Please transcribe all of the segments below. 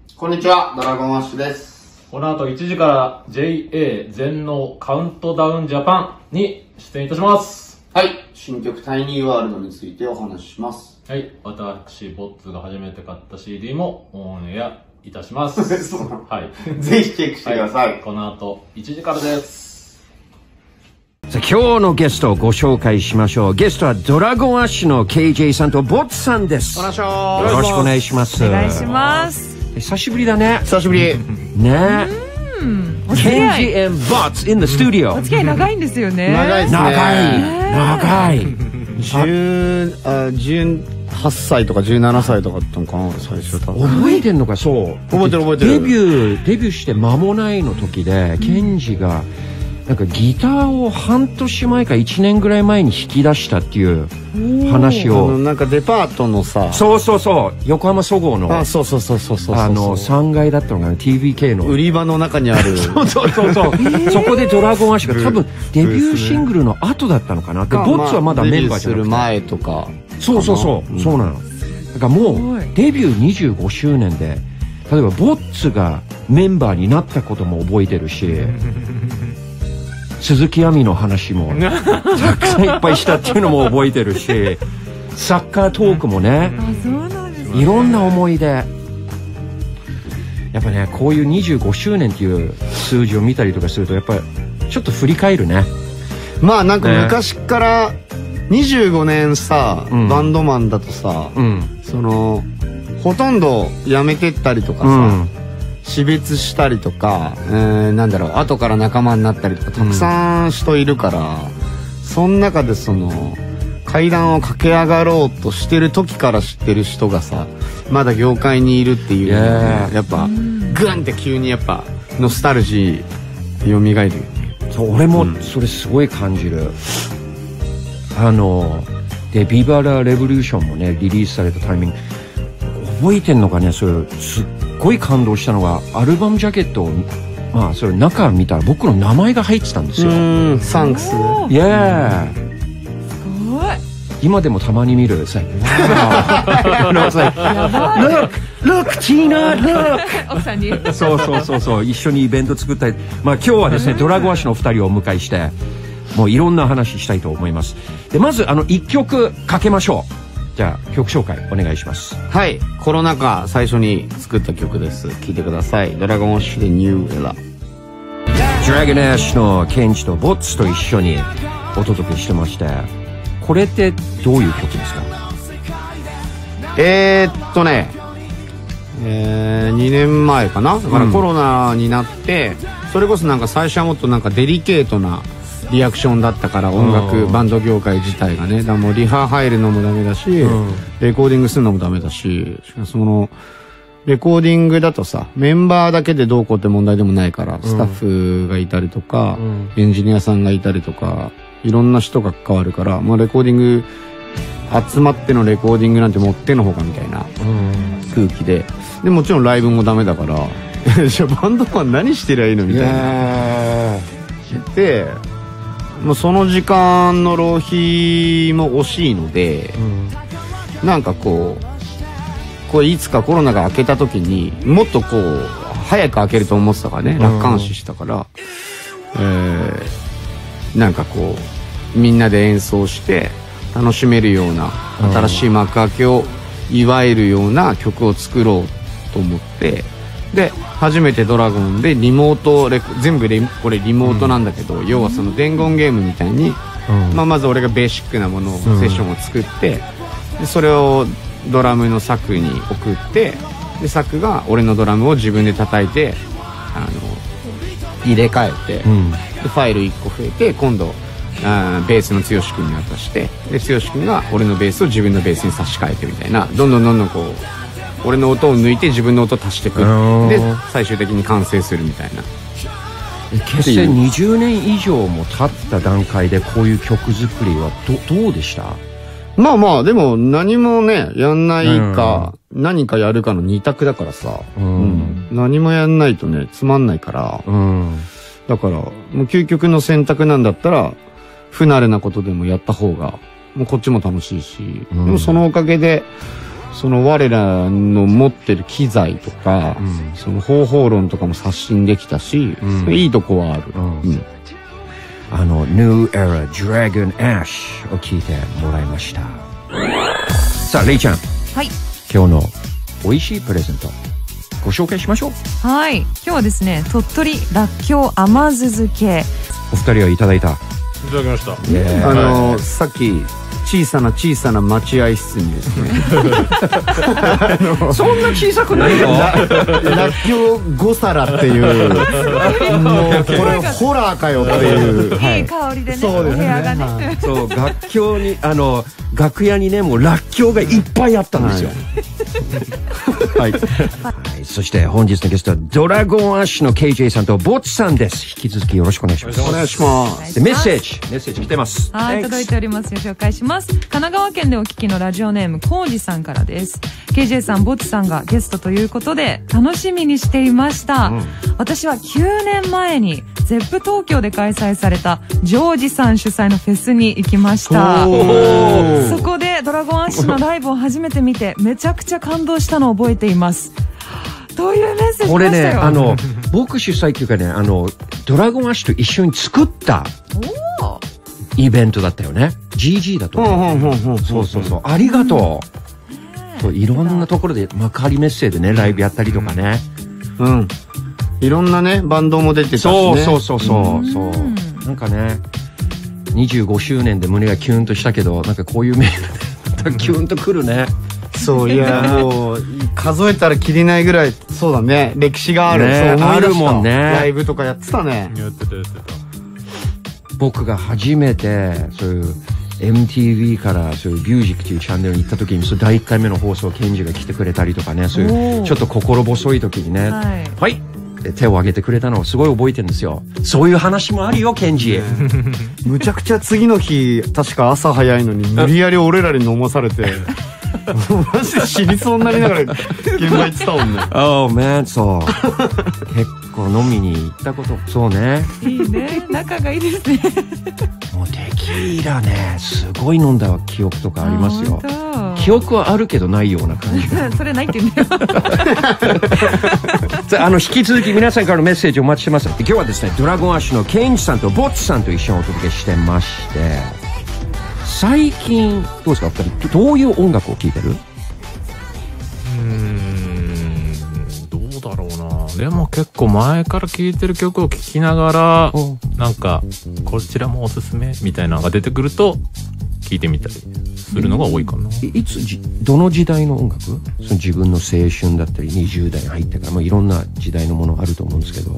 こんにちは、ドラゴンアッシュです。 この後1時から JA 全農カウントダウンジャパンに出演いたします。 はい、新曲タイニーワールドについてお話しします。 はい、私、ボッツが初めて買った CD もオンエアいたします。 そうなの？ はい。 ぜひチェックしてください。 この後1時からです。 さあ今日のゲストをご紹介しましょう。ゲストはドラゴンアッシュの KJ さんとボッツさんです。よろしくお願いします。 お願いします。 久しぶりだね。 久しぶり。 ね。KJ and Bots in the studio。 お付き合い長いんですよね。 長いですね。 長い。 18歳とか17歳とかだったのかな、最初。 覚えてんのか、そう。 覚えてる覚えてる。 デビューして間もないの時で、ケンジがなんかギターを半年前か1年ぐらい前に引き出したっていう話を。 なんかデパートのさ。 そうそうそう。横浜そごうの。 そう。 3階だったのかな、TVK の。 売り場の中にある。 そう。そこでドラゴンアッシュが多分デビューシングルの後だったのかな。で、ボッツはまだメンバーじゃなくて。デビューする前とか。そう。そうなの。だからもう、デビュー25周年で、例えばボッツがメンバーになったことも覚えてるし、鈴木亜美の話もたくさんいっぱいしたっていうのも覚えてるし、サッカートークもね、いろんな思い出。やっぱね、こういう25周年っていう数字を見たりとかすると、やっぱりちょっと振り返るね。まあなんか昔から25年さ、バンドマンだとさ、そのほとんど辞めてったりとかさ、死別したりとか、なんだろう、後から仲間になったりとかたくさん人いるから、その中でその階段を駆け上がろうとしてる時から知ってる人がさ、まだ業界にいるっていうのは、やっぱグンって急にやっぱノスタルジー蘇るよね。そう、俺もそれすごい感じる。でビバラレボリューションもねリリースされたタイミング覚えてんのかね。それすっごい感動したのが、アルバムジャケットをそれ中見たら僕の名前が入ってたんですよ。サンクス。イエーイ。すごい。今でもたまに見る。Look, Tina, look。 奥さんに。 そう。一緒にイベント作ったり。今日はですね、ドラゴンアッシュのお二人をお迎えして、もういろんな話したいと思います。で、まず一曲かけましょう。じゃあ曲紹介お願いします。はい、コロナ禍最初に作った曲です。聴いてください。ドラゴンアッシュでニューエラ。ドラゴンアッシュのケンジとボッツと一緒にお届けしてまして、これってどういう曲ですか？2年前かな。だからコロナになって、それこそなんか最初はもっとなんかデリケートなリアクションだったから、音楽バンド業界自体がね。だからもうリハ入るのもダメだし、レコーディングするのもダメだし、そのレコーディングだとさ、メンバーだけでどうこうって問題でもないから、スタッフがいたりとか、エンジニアさんがいたりとか、いろんな人が関わるから、もうレコーディング集まってのレコーディングなんてもってのほかみたいな空気で、でもちろんライブもダメだからじゃあバンドマン何してりゃいいのみたいなで、もうその時間の浪費も惜しいので、なんかこういつかコロナが明けた時にもっとこう早く明けると思ってたからね、楽観視したから、なんかこうみんなで演奏して楽しめるような新しい幕開けを祝えるような曲を作ろうと思って、で初めてドラゴンでリモート全部これリモートなんだけど、要はその伝言ゲームみたいに、まず俺がベーシックなものをセッションを作って、でそれをドラムのサクに送って、でサクが俺のドラムを自分で叩いて入れ替えて、でファイル1個増えて、今度ベースの剛君に渡して、で剛君が俺のベースを自分のベースに差し替えてみたいな、どんどんこう俺の音を抜いて自分の音を足してくる。で最終的に完成するみたいな。決して20年以上も経った段階でこういう曲作りはどうでした？まあでも何もねやんないか、何かやるかの2択だからさ、何もやんないとねつまんないから、だからもう究極の選択なんだったら不慣れなことでもやった方がもうこっちも楽しいし、でもそのおかげでその我らの持ってる機材とか、その方法論とかも刷新できたし、いいとこはある。 New Era Dragon Ash を聞いてもらいました。さあ、レイちゃん。 はい。 今日の美味しいプレゼント、ご紹介しましょう。 はい。今日はですね、鳥取らっきょう甘酢漬け。 お二人はいただいた。 いただきました。 さっき小さな待合室にですねそんな小さくないよ。 らっきょう5皿っていうもうこれホラーかよっていう、 いい香りでね、お部屋がね。 そう、楽屋にね、もうらっきょうがいっぱいあったんですよ。はい。そして本日のゲストはドラゴンアッシュの KJ さんとボツさんです。引き続きよろしくお願いします。 お願いします。 でメッセージ来てます。 はい、届いております。ご紹介します。神奈川県でお聞きのラジオネームコウジさんからです。 KJ さん、ボツさんがゲストということで楽しみにしていました。私は9年前にゼップ東京で開催されたジョージさん主催のフェスに行きました。そこでドラゴンアッシュのライブを初めて見てめちゃくちゃ感動したのを覚えています。というメッセージこれね、 来ましたよ。 僕主催っていうかね、ドラゴンアッシュと一緒に作ったイベントだったよね。GG だと思う。そうそうそう、ありがとう。そう、いろんなところで幕張メッセでね、ライブやったりとかね。 いろんなねバンドも出てたしね。 そうなんかね、25周年で胸がキュンとしたけど、なんかこういうメールでキュンとくるね。 そう、いやもう数えたらきりないぐらい、そうだね、歴史がある。 ね、 そう思い出した。 あるもんね。 ライブとかやってたね。 やってた。 僕が初めてそういう MTV からそういうミュージックというチャンネルに行った時に、そう第1回目の放送ケンジが来てくれたりとかね、そういうちょっと心細い時にね、はい、手を挙げてくれたのをすごい覚えてるんですよ。そういう話もあるよ、ケンジ。 むちゃくちゃ次の日確か朝早いのに無理やり俺らに飲まされてマジで死にそうになりながら現場行ってたもんね。 Oh man、そう結構飲みに行ったこと。そうね、 いいね、仲がいいですね。 もうテキーラね、すごい飲んだ記憶とかありますよ。記憶はあるけどないような感じ。 それないって言うんだよ。 引き続き皆さんからのメッセージお待ちしてます。今日はですね、ドラゴンアッシュのケンジさんとボツさんと一緒にお届けしてまして、最近どうですか、2人どういう音楽を聴いてる？ どうだろうな。でも結構前から聴いてる曲を聴きながら、なんかこちらもおすすめみたいなのが出てくると聴いてみたりするのが多いかな。 どの時代の音楽？その自分の青春だったり20代に入ってから、いろんな時代のものあると思うんですけど。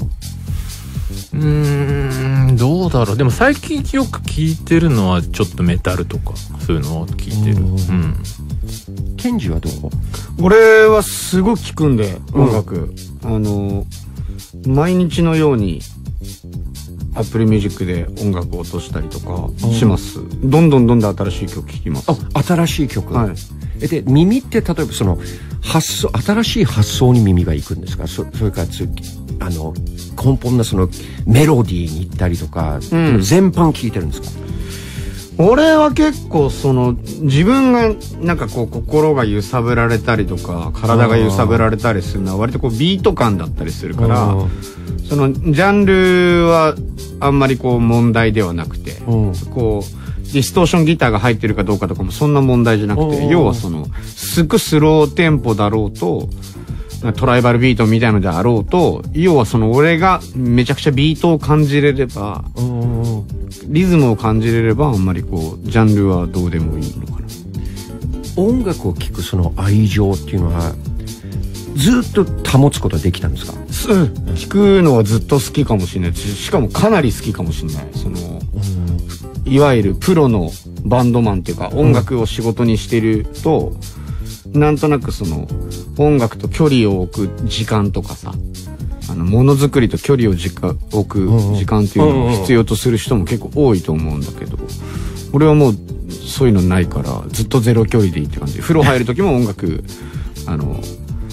どうだろう。でも最近よく聴いてるのはちょっとメタルとかそういうのを聴いてる。 ケンジはどう？ 俺はすごく聴くんで音楽、毎日のようにApple Music で音楽を落としたりとかします。どんどん新しい曲聴きます。 新しい曲。 はい。 で、耳って例えばその新しい発想に耳が行くんですか？それから根本なそのメロディーに行ったりとか、全般聴いてるんですか？ 俺は結構自分がなんかこう心が揺さぶられたりとか体が揺さぶられたりするのは割とこうビート感だったりするから、そのジャンルはあんまりこう問題ではなくて、こうディストーションギターが入ってるかどうかとかもそんな問題じゃなくて、要はスローテンポだろうとトライバルビートみたいのであろうと、要は俺がめちゃくちゃビートを感じれれば、リズムを感じれれば、あんまりこうジャンルはどうでもいいのかな。 音楽を聴くその愛情っていうのはずっと保つことができたんですか？ 聴くのはずっと好きかもしれない。しかもかなり好きかもしれない。いわゆるプロのバンドマンっていうか、音楽を仕事にしてると、なんとなく音楽と距離を置く時間とかさ、ものづくりと距離を置く時間っていうのを必要とする人も結構多いと思うんだけど、俺はもうそういうのないからずっとゼロ距離でいいって感じ。風呂入る時も音楽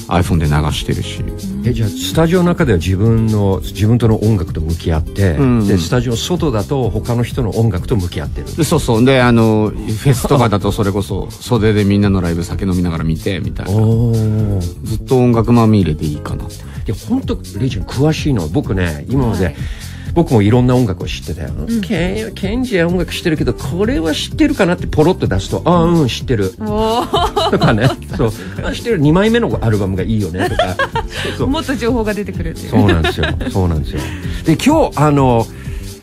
iPhone で流してるし。 じゃあスタジオの中では自分との音楽と向き合って、でスタジオ外だと他の人の音楽と向き合ってる。 でそうそう。でフェスとかだとそれこそ袖でみんなのライブ酒飲みながら見てみたいな。ずっと音楽まみれでいいかなって。 いや本当レイちゃん詳しいの。僕ね今まで、僕もいろんな音楽を知ってたよ。ケンジは音楽知ってるけどこれは知ってるかなってポロッと出すと知ってるとかね。そう知ってる。2枚目のアルバムがいいよねとかそうもっと情報が出てくるっていう。 そうなんですよ。そうなんですよ。で今日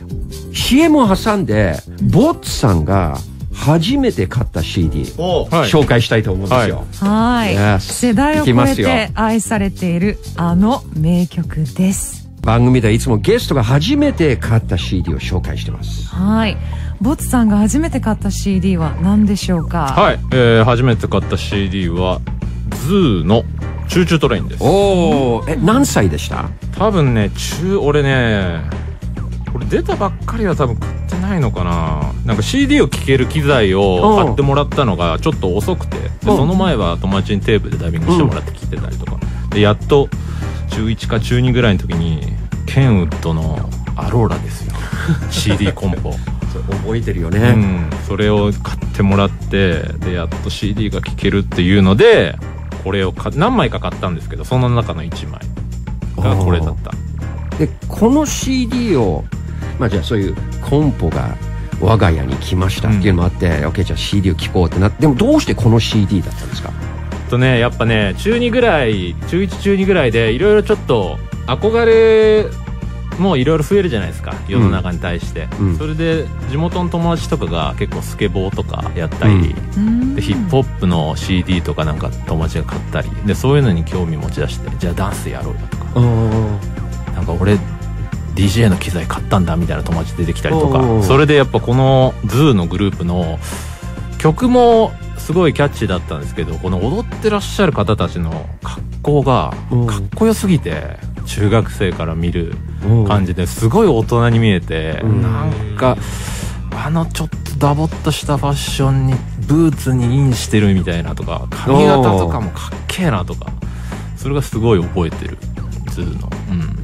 CM を挟んでボッツさんが初めて買った CD 紹介したいと思うんですよ。 はい、 Yes 世代を超えて愛されているあの名曲です。 番組ではいつもゲストが初めて買った CD を紹介してます。 はい。ボツさんが初めて買った CD は何でしょうか。 はい、初めて買った CD はズーのチューチュートレインです。 おー、何歳でした？ 多分ね俺ねこれ出たばっかりは多分買ってないのかな。なんか CD を聴ける機材を買ってもらったのがちょっと遅くて、でその前は友達にテープでダビングしてもらって聴いてたりとかで、やっと中1か中2ぐらいの時にケンウッドのアローラですよCD コンポ覚えてるよね、 それを買ってもらって、でやっと CD が聴けるっていうのでこれを何枚か買ったんですけど、その中の1枚がこれだった。 でこの CD をじゃあそういうコンポが我が家に来ましたっていうのもあって、OK じゃあ CD を聴こうってなって、でもどうしてこの CD だったんですか？ やっぱね中1ぐらいでいろいろちょっと憧れもいろいろ増えるじゃないですか、世の中に対して、それで地元の友達とかが結構スケボーとかやったり、でヒップホップの CD とかなんか友達が買ったりで、そういうのに興味持ち出して、じゃあダンスやろうよとか、なんか俺 DJ の機材買ったんだみたいな友達出てきたりとか、それでやっぱこのズーのグループの曲もすごいキャッチーだったんですけど、この踊ってらっしゃる方たちの格好がかっこよすぎて、中学生から見る感じですごい大人に見えて、なんかちょっとダボっとしたファッションにブーツにインしてるみたいなとか、髪型とかもかっけえなとか、それがすごい覚えてるズーの、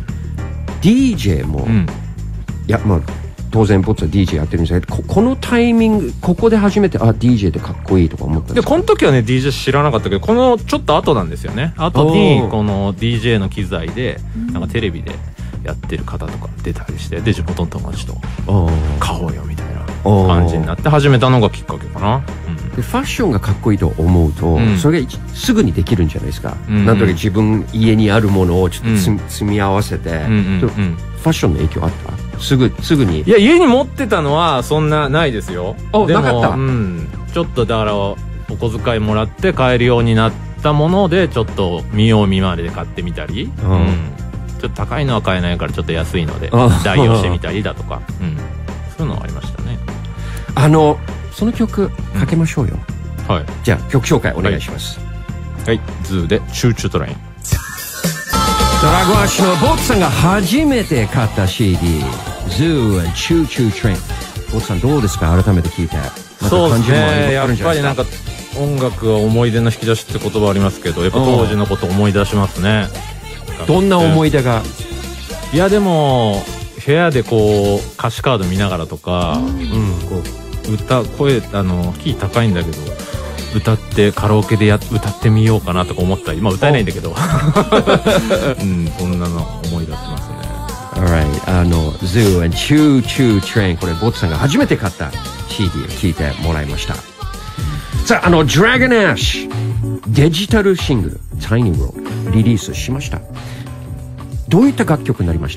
DJ も、いや当然ボッツは DJ やってるんですけど、このタイミングここで初めてDJ でかっこいいとか思ったんですか？ でこの時はね DJ 知らなかったけど、このちょっと後なんですよね。後にこの DJ の機材でなんかテレビでやってる方とか出たりして、で地元の友達と買おうよみたいな感じになって始めたのがきっかけかな。 でファッションがかっこいいと思うと、それがすぐにできるんじゃないですか。なんとか自分家にあるものをちょっと積み合わせて、ファッションの影響あった？すぐに。 いや家に持ってたのはそんなないですよ。 なかった。 ちょっとだからお小遣いもらって買えるようになったものでちょっと見よう見まねで買ってみたり、ちょっと高いのは買えないからちょっと安いので代用してみたりだとか、そういうのはありましたね。 その曲かけましょうよ。じゃあ曲紹介お願いします。 はい、ズーでチューチュートレイン。 ドラゴンアッシュのボッツさんが初めて買った CD ズーチューチュートレイン。ボッツさんどうですか？改めて聞いて。 そうですね、やっぱりなんか音楽は思い出の引き出しって言葉ありますけど、やっぱ当時のこと思い出しますね。 どんな思い出が？ いやでも部屋でこう歌詞カード見ながらとか、こう声キー高いんだけど歌ってカラオケで歌ってみようかなとか思ったり、歌えないんだけどそんなの思い出しますね。 Alright、Zoo and Choo Choo Train、 これボッツさんが初めて買った CD を聴いてもらいました。さあDragon Ash デジタルシングル Tiny World リリースしました。どういった楽曲になりました？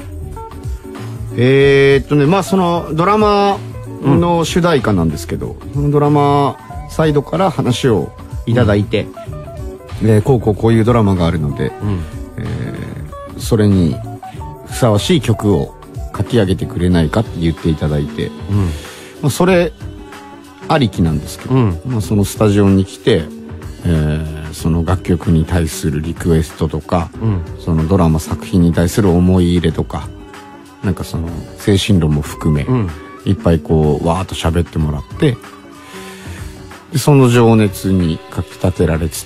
そのドラマの主題歌なんですけど、そのドラマサイドから話をいただいて、こういうドラマがあるので、それにふさわしい曲を書き上げてくれないかって言っていただいて、それありきなんですけど、そのスタジオに来て、その楽曲に対するリクエストとか、そのドラマ作品に対する思い入れとか、なんかその精神論も含め、いっぱいこうわーっと喋ってもらって、でその情熱にかき立てられつつ、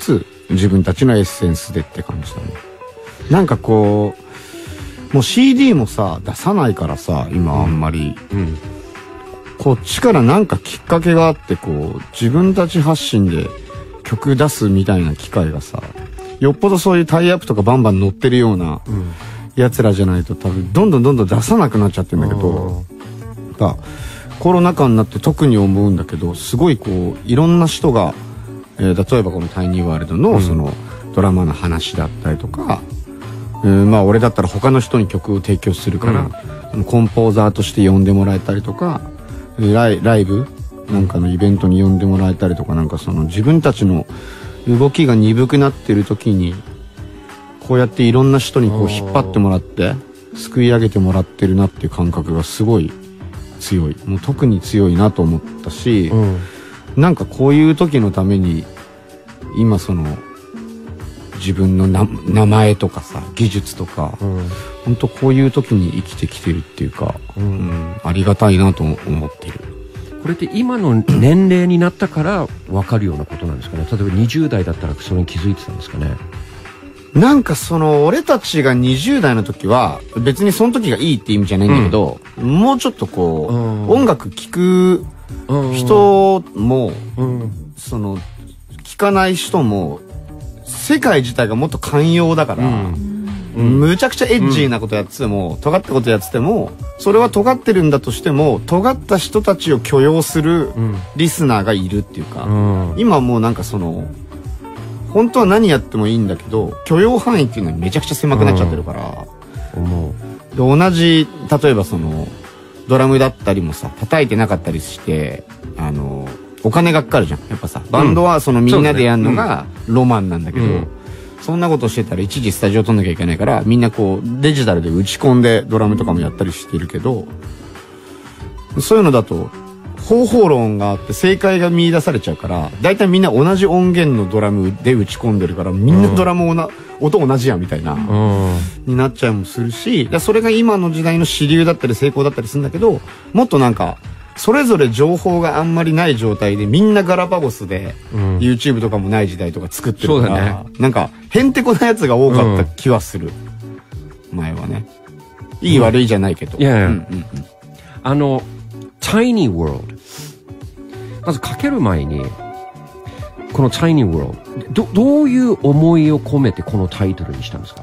自分たちのエッセンスでって感じだね。なんかこうもう CD もさ出さないからさ今あんまり、こっちからなんかきっかけがあってこう自分たち発信で曲出すみたいな機会がさ、よっぽどそういうタイアップとかバンバン乗ってるようなやつらじゃないと多分どんどん出さなくなっちゃってんだけど、コロナ禍になって特に思うんだけど、すごいこういろんな人が、例えばこのタイニーワールドのそのドラマの話だったりとか、まあ俺だったら他の人に曲を提供するから、コンポーザーとして呼んでもらえたりとか、ライブなんかのイベントに呼んでもらえたりとか、なんかその自分たちの動きが鈍くなってる時にこうやっていろんな人にこう引っ張ってもらってすくい上げてもらってるなっていう感覚がすごい強い。もう特に強いなと思ったし、なんかこういう時のために今その自分の名前とかさ技術とか、本当こういう時に生きてきてるっていうか、ありがたいなと思っている。 これって今の年齢になったから分かるようなことなんですかね。例えば20代だったらそれに気づいてたんですかね。 なんかその俺たちが20代の時は別にその時がいいって意味じゃないんだけど、もうちょっとこう、音楽聴く人も、その聴かない人も世界自体がもっと寛容だから、むちゃくちゃエッジーなことやってても、尖ったことやってても、それは尖ってるんだとしても尖った人たちを許容するリスナーがいるっていうか、今もうなんかその本当は何やってもいいんだけど許容範囲っていうのはめちゃくちゃ狭くなっちゃってるから、で同じ例えばそのドラムだったりもさ叩いてなかったりしてお金がかかるじゃんやっぱさ。バンドはそのみんなでやるのがロマンなんだけど、そんなことしてたら一時スタジオ取んなきゃいけないからみんなこうデジタルで打ち込んでドラムとかもやったりしてるけど、そういうのだと方法論があって正解が見出されちゃうから、だいたいみんな同じ音源のドラムで打ち込んでるからみんなドラム音同じやんみたいな、になっちゃうもするし、それが今の時代の主流だったり成功だったりするんだけど、もっとなんかそれぞれ情報があんまりない状態でみんなガラパゴスで、YouTube とかもない時代とか作ってるから、なんかへんてこなやつが多かった気はする、前はね。いい悪いじゃないけど。 Tiny World。まずかける前に、この Tiny World、どういう思いを込めてこのタイトルにしたんですか？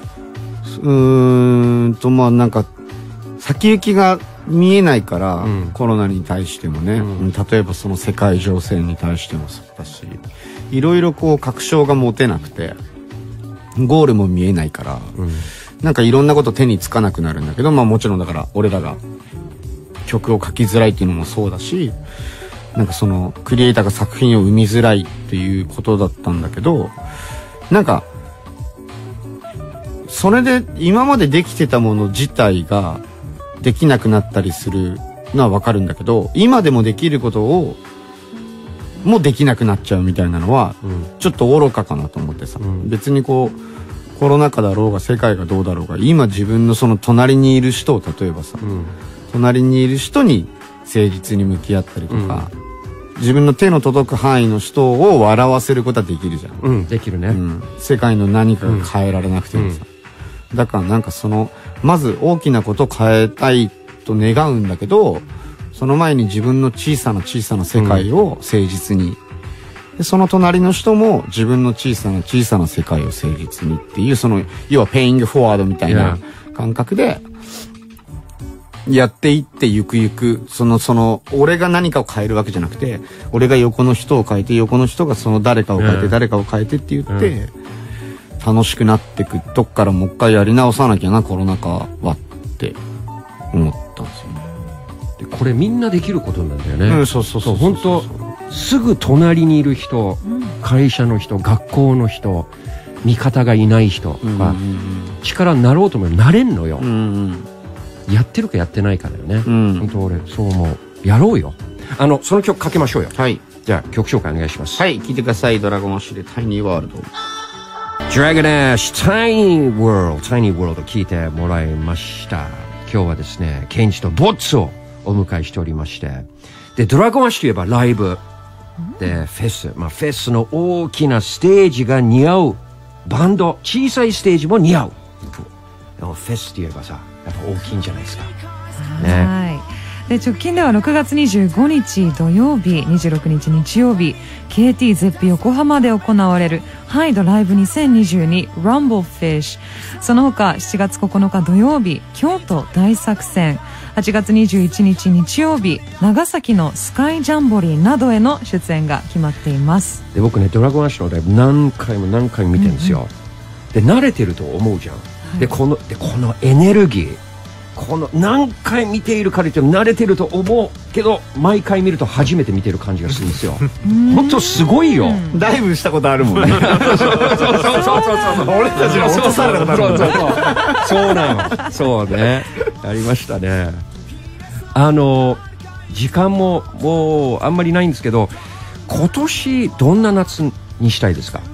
まあなんか、先行きが見えないから、コロナに対してもね、例えばその世界情勢に対してもそうだし、いろいろこう確証が持てなくて、ゴールも見えないから、なんかいろんなこと手につかなくなるんだけど、まあもちろんだから俺らが曲を書きづらいっていうのもそうだし、なんかそのクリエイターが作品を生みづらいっていうことだったんだけど、なんかそれで今までできてたもの自体ができなくなったりするのはわかるんだけど、今でもできることをもうできなくなっちゃうみたいなのはちょっと愚かかなと思ってさ、別にこうコロナ禍だろうが世界がどうだろうが、今自分のその隣にいる人を例えばさ、隣にいる人に誠実に向き合ったりとか、自分の手の届く範囲の人を笑わせることはできるじゃん。 できるね。 世界の何かが変えられなくてもさ、だからなんかそのまず大きなことを変えたいと願うんだけど、その前に自分の小さな小さな世界を誠実に、でその隣の人も自分の小さな小さな世界を誠実にっていう、その要はペイングフォワードみたいな感覚でやっていってゆくゆく、その俺が何かを変えるわけじゃなくて、俺が横の人を変えて、横の人がその誰かを変えて、誰かを変えてって言って、楽しくなってくとこからもう一回やり直さなきゃなコロナ禍はって思ったんですよね。 でこれみんなできることなんだよね。 そう本当すぐ隣にいる人、会社の人、学校の人、味方がいない人が力になろうと思えばなれんのよ。やってるかやってないかだよね。本当俺そう思う。やろうよ。その曲かけましょうよ。 はい。 じゃあ曲紹介お願いします。 はい、聴いてください。ドラゴンアッシュでタイニーワールド。 Dragon Ash Tiny World Tiny World を聴いてもらいました。今日はですね、ケンジとボッツをお迎えしておりまして、でドラゴンアッシュといえばライブでフェスの大きなステージが似合うバンド、小さいステージも似合う。でもフェスって言えばさ、やっぱ大きいんじゃないですかね。 はい。で直近では6月25日土曜日、26日日曜日、 KT ゼップ横浜で行われるハイドライブ2022 Rumble Fish、 その他7月9日土曜日京都大作戦、8月21日日曜日長崎のスカイジャンボリーなどへの出演が決まっています。 で僕ね、ドラゴンアッシュのライブ何回も見てるんですよ、で慣れてると思うじゃん、でこのエネルギー、この何回見ているからって慣れてると思うけど、毎回見ると初めて見てる感じがするんですよ。本当すごいよ。 ダイブしたことあるもんね。そう俺たちの落とされたことあるもんね。 そうなの。そうね。やりましたね。時間ももうあんまりないんですけど、今年どんな夏にしたいですか？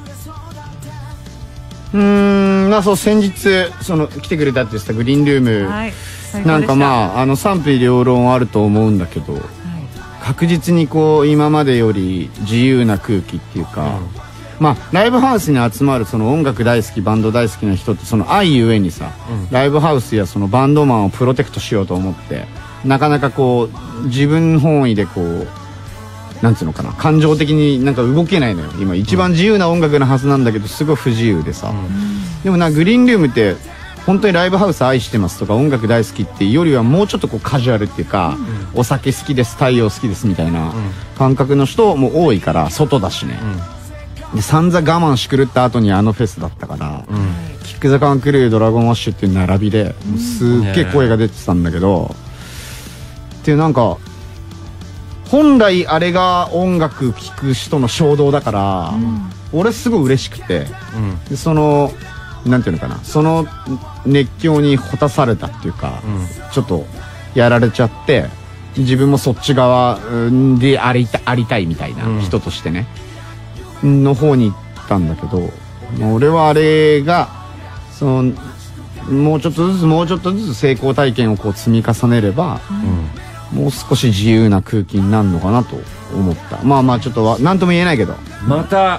まあそう先日来てくれたって言ってたグリーンルーム、 はい、 なんかまあ賛否両論あると思うんだけど、確実にこう今までより自由な空気っていうか、まあライブハウスに集まるその音楽大好きバンド大好きな人ってその愛ゆえにさ、ライブハウスやそのバンドマンをプロテクトしようと思ってなかなかこう自分本位でこうなんつうのかな、感情的になんか動けないのよ。今一番自由な音楽なはずなんだけどすごい不自由でさ、でもグリーンルームって本当にライブハウス愛してますとか音楽大好きっていうよりはもうちょっとこうカジュアルっていうか、お酒好きです太陽好きですみたいな感覚の人も多いから、外だしね、で散々我慢しくるった後にフェスだったから、キック・ザ・カン・クルー、ドラゴン・アッシュっていう並びで、もうすっげえ声が出てたんだけど、っていうなんか本来あれが音楽聴く人の衝動だから、俺すごい嬉しくて、でなんていうのかな、その熱狂にほたされたっていうか、ちょっとやられちゃって、自分もそっち側でありたいみたいな、人としてねの方に行ったんだけど、俺はあれがもうちょっとずつ成功体験をこう積み重ねれば、もう少し自由な空気になるのかなと思った。まあちょっと何とも言えないけど、 また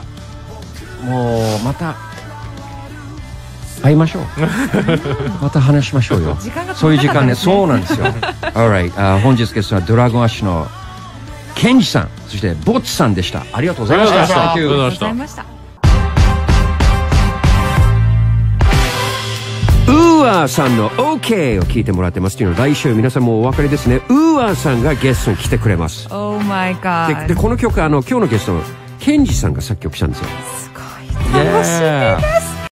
会いましょう。また話しましょうよ。そういう時間ね。そうなんですよ。Alright、本日ゲストはドラゴンアッシュのケンジさん、そしてボッツさんでした。ありがとうございました。 ありがとうございました。 ウーアーさんの OK を聞いてもらってますっていうのは、来週皆さんもお分かりですね。ウーアーさんがゲストに来てくれます。 Oh my god。 でこの曲今日のゲストのケンジさんが作曲したんですよ。 すごい楽しみです。